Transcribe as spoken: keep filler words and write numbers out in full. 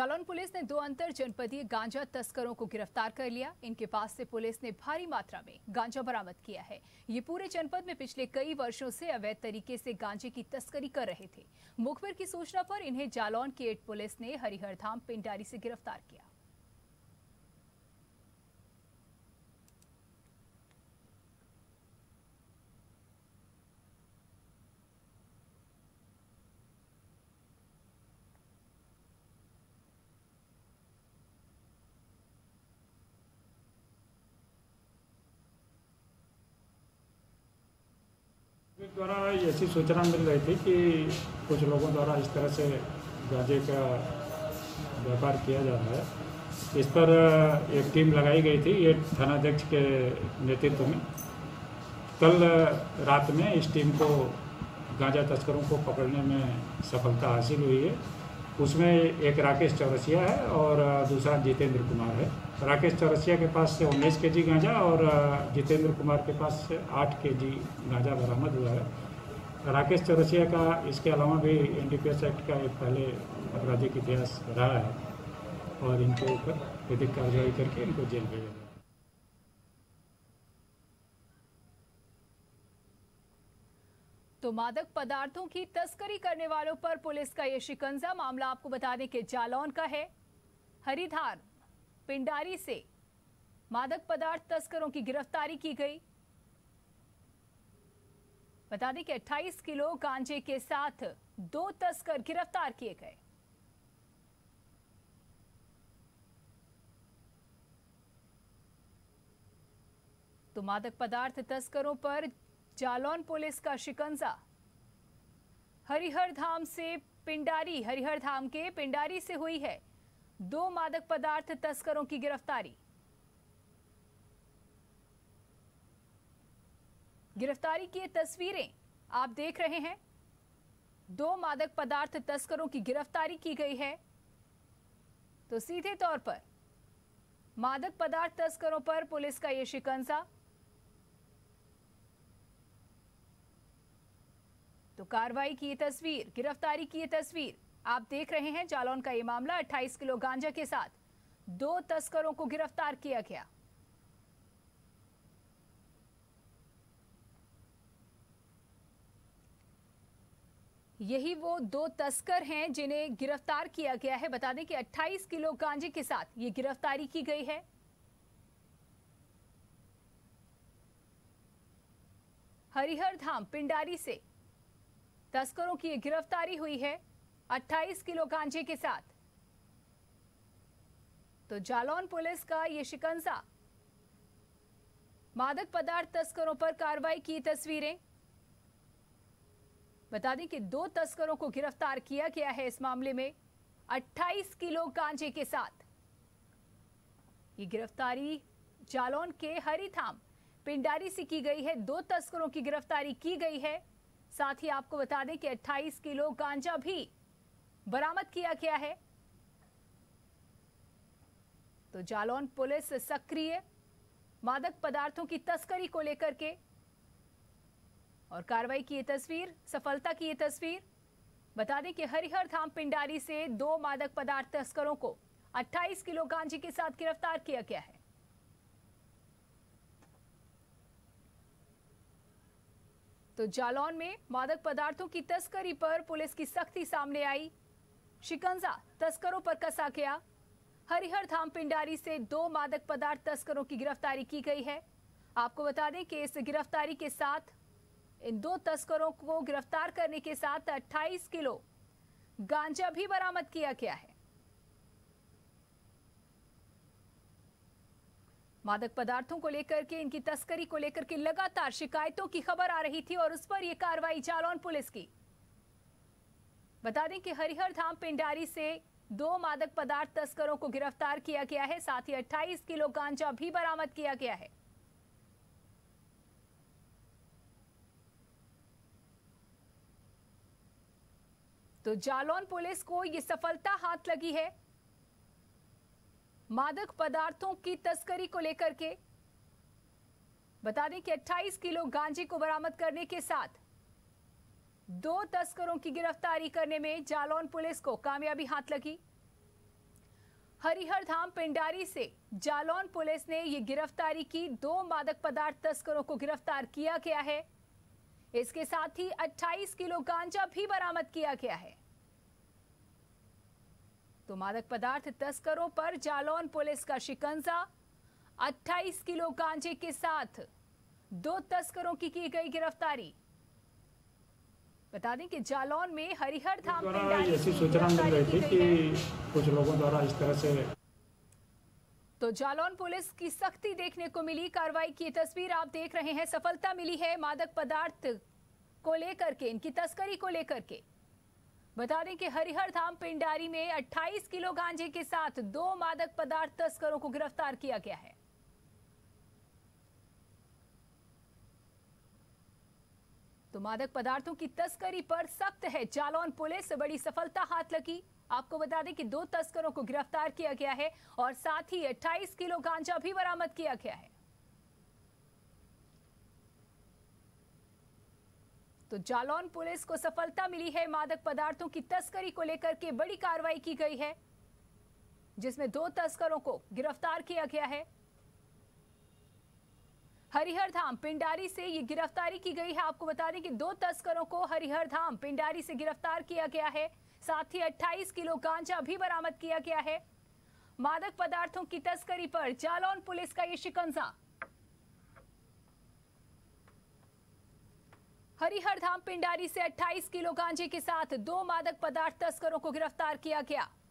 Jalaun police ने दो अंतर जनपदीय गांजा तस्करों को गिरफ्तार कर लिया। इनके पास से पुलिस ने भारी मात्रा में गांजा बरामद किया है। ये पूरे जनपद में पिछले कई वर्षों से अवैध तरीके से गांजे की तस्करी कर रहे थे। मुखबिर की सूचना पर इन्हें जालौन की एट पुलिस ने हरिहरधाम पिंडारी से गिरफ्तार किया। द्वारा ऐसी सूचना मिल रही थी कि कुछ लोगों द्वारा इस तरह से गांजे का व्यापार किया जा रहा है। इस पर एक टीम लगाई गई थी, ये थानाध्यक्ष के नेतृत्व में। कल रात में इस टीम को गांजा तस्करों को पकड़ने में सफलता हासिल हुई है। उसमें एक राकेश चौरसिया है और दूसरा जितेंद्र कुमार है। राकेश चौरसिया के पास से उन्नीस के जी गांजा और जितेंद्र कुमार के पास से आठ के जी गांजा बरामद हुआ है। राकेश चौरसिया का इसके अलावा भी N D P S act का एक पहले आपराधिक इतिहास रहा है और इनके ऊपर विधिक कार्रवाई करके इनको जेल भेजा गया। तो मादक पदार्थों की तस्करी करने वालों पर पुलिस का ये शिकंजा। मामला आपको बता दें कि जालौन का है। हरिधाम पिंडारी से मादक पदार्थ तस्करों की गिरफ्तारी की गई। बता दें कि अट्ठाईस किलो गांजे के साथ दो तस्कर गिरफ्तार किए गए। तो मादक पदार्थ तस्करों पर जालौन पुलिस का शिकंजा। हरिहरधाम से पिंडारी हरिहरधाम के पिंडारी से हुई है दो मादक पदार्थ तस्करों की गिरफ्तारी। गिरफ्तारी की ये तस्वीरें आप देख रहे हैं। दो मादक पदार्थ तस्करों की गिरफ्तारी की गई है। तो सीधे तौर पर मादक पदार्थ तस्करों पर पुलिस का ये शिकंजा। तो कार्रवाई की तस्वीर, गिरफ्तारी की तस्वीर आप देख रहे हैं। जालौन का ये मामला, अट्ठाईस किलो गांजा के साथ दो तस्करों को गिरफ्तार किया गया। यही वो दो तस्कर हैं जिन्हें गिरफ्तार किया गया है। बता दें कि अट्ठाईस किलो गांजे के साथ ये गिरफ्तारी की गई है। हरिहरधाम पिंडारी से तस्करों की ये गिरफ्तारी हुई है अट्ठाईस किलो गांजे के साथ। तो जालौन पुलिस का ये शिकंजा। मादक पदार्थ तस्करों पर कार्रवाई की तस्वीरें। बता दें कि दो तस्करों को गिरफ्तार किया गया है इस मामले में अट्ठाईस किलो गांजे के साथ। ये गिरफ्तारी जालौन के हरिधाम पिंडारी से की गई है। दो तस्करों की गिरफ्तारी की गई है। साथ ही आपको बता दें कि अट्ठाईस किलो गांजा भी बरामद किया गया है। तो जालौन पुलिस सक्रिय मादक पदार्थों की तस्करी को लेकर के और कार्रवाई की ये तस्वीर, सफलता की ये तस्वीर। बता दें कि हरिहरधाम पिंडारी से दो मादक पदार्थ तस्करों को अट्ठाईस किलो गांजे के साथ गिरफ्तार किया गया है। तो जालौन में मादक पदार्थों की तस्करी पर पुलिस की सख्ती सामने आई। शिकंजा तस्करों पर कसा गया। हरिहरधाम पिंडारी से दो मादक पदार्थ तस्करों की गिरफ्तारी की गई है। आपको बता दें कि इस गिरफ्तारी के साथ इन दो तस्करों को गिरफ्तार करने के साथ अट्ठाईस किलो गांजा भी बरामद किया गया है। मादक पदार्थों को लेकर के, इनकी तस्करी को लेकर के लगातार शिकायतों की खबर आ रही थी और उस पर यह कार्रवाई जालौन पुलिस की। बता दें कि हरिहरधाम पिंडारी से दो मादक पदार्थ तस्करों को गिरफ्तार किया गया है। साथ ही अट्ठाईस किलो गांजा भी बरामद किया गया है। तो जालौन पुलिस को यह सफलता हाथ लगी है मादक पदार्थों की तस्करी को लेकर के। बता दें कि अट्ठाईस किलो गांजे को बरामद करने के साथ दो तस्करों की गिरफ्तारी करने में जालौन पुलिस को कामयाबी हाथ लगी। हरिहर धाम पिंडारी से जालौन पुलिस ने ये गिरफ्तारी की। दो मादक पदार्थ तस्करों को गिरफ्तार किया गया है। इसके साथ ही अट्ठाईस किलो गांजा भी बरामद किया गया है। तो मादक पदार्थ तस्करों पर जालौन पुलिस का शिकंजा। अट्ठाईस किलो गांजे के साथ दो तस्करों की की गई गिरफ्तारी। बता दें कि जालौन में हरिहर धाम पिंडारी ऐसी सूचना मिल रही थी कि कुछ लोगों द्वारा इस तरह से तो जालौन पुलिस की सख्ती देखने को मिली। कार्रवाई की तस्वीर आप देख रहे हैं। सफलता मिली है मादक पदार्थ को लेकर के, इनकी तस्करी को लेकर के। बता दें कि हरिहर धाम पिंडारी में अट्ठाईस किलो गांजे के साथ दो मादक पदार्थ तस्करों को गिरफ्तार किया गया है। तो मादक पदार्थों की तस्करी पर सख्त है जालौन पुलिस। बड़ी सफलता हाथ लगी। आपको बता दें कि दो तस्करों को गिरफ्तार किया गया है और साथ ही अट्ठाईस किलो गांजा भी बरामद किया गया है। तो जालौन पुलिस को सफलता मिली है। मादक पदार्थों की तस्करी को लेकर के बड़ी कार्रवाई की गई है, जिसमें दो तस्करों को गिरफ्तार किया गया है। हरिहर धाम पिंडारी से ये गिरफ्तारी की गई है। आपको बता दें कि दो तस्करों को हरिहर धाम पिंडारी से गिरफ्तार किया गया है। साथ ही अट्ठाईस किलो गांजा भी बरामद किया गया है। मादक पदार्थों की तस्करी पर जालौन पुलिस का ये शिकंजा। हरिहर धाम पिंडारी से अट्ठाईस किलो गांजे के साथ दो मादक पदार्थ तस्करों को गिरफ्तार किया गया।